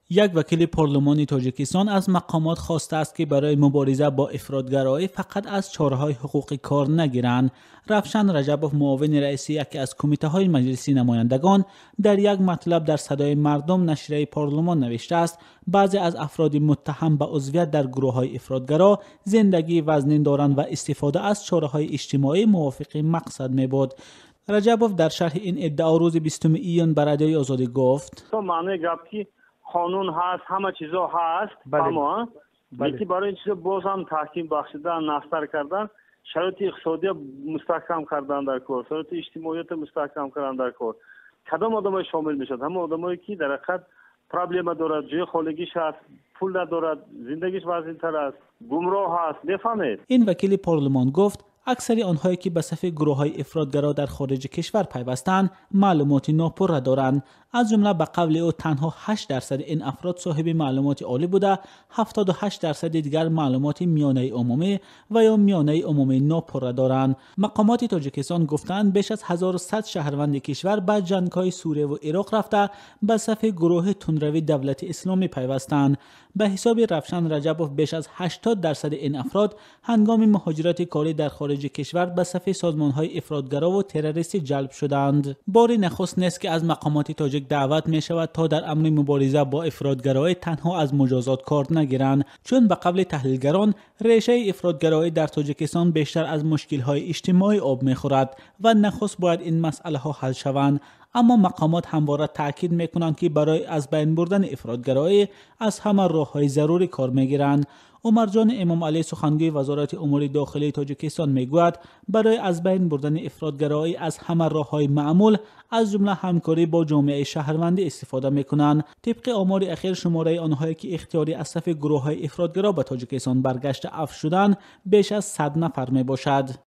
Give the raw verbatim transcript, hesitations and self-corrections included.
یک وکیل پارلمانی تاجیکستان از مقامات خواسته است که برای مبارزه با افراطگرایی فقط از چاره‌های حقوقی کار نگیرند. رفشان رجبوف، معاون رئیس یکی از کمیته‌های مجلسی نمایندگان، در یک مطلب در صدای مردم نشریه پارلمان نوشته است بعضی از افراد متهم به عضویت در گروه‌های افراطگرا زندگی وزنین دارند و استفاده از چاره‌های اجتماعی موافق مقصد می‌بود. رجبوف در شرح این ادعا روز بیستم ایون به رادیوی آزادی گفت: قانون هست، همه چیزا هست، اما یکی برای این چیزا باز هم تحکیم بخشیدن، نستر کردن، شرایط اقتصادی مستحکم کردن در کار، شرایط اجتماعیت مستحکم کردن در کار. کدام آدمای شامل میشد؟ همه آدمایی که در حقیقت پرابلم دارد، جای خانگیش هست، پول ندارد، زندگیش وضعیت‌تر است، گمراه هست. بفهمید. این وکیل پارلمان گفت اکثر آنهایی که به صف گروه‌های افراطگرا در خارج کشور پیوستند معلومات ناپور را دارند. از جمله به قول او تنها هشت درصد این افراد صاحب معلومات عالی بوده، هفتاد و هشت درصد دیگر معلومات میانه عمومی و یا میانه عمومی ناپور را دارند. مقامات تاجیکستان گفتند بیش از هزار و صد شهروند کشور به جنگ‌های سوریه و عراق رفته به صف گروه تندروی دولت اسلامی پیوستند. به حساب رفشان رجبوف بیش از هشتاد درصد این افراد هنگام مهاجرت کاری در خارج کشور به صف سازمان‌های افراطگرا و تروریستی جلب شدند. بار نخست نیست که از مقامات تاجیک دعوت می شود تا در امر مبارزه با افراطگرایی تنها از مجازات کار نگیرند، چون به قول تحلیلگران ریشه افراطگرایی در تاجیکستان بیشتر از مشکل‌های اجتماعی آب می‌خورد و نخست باید این مسئله ها حل شوند. اما مقامات همواره تاکید میکنند که برای از بین بردن افراطگرایی از همه راه‌های ضروری کار میگیرند. عمر جان امام علی، سخنگوی وزارت امور داخلی تاجیکستان، میگوید برای از بین بردن افراطگرایی از همه راه‌های معمول از جمله همکاری با جامعه شهروندی استفاده میکنند. طبق آمار اخیر شماره آنهایی که اختیاری از صف گروه‌های افراطگرا به تاجیکستان برگشته عفو شدند بیش از صد نفر می باشد.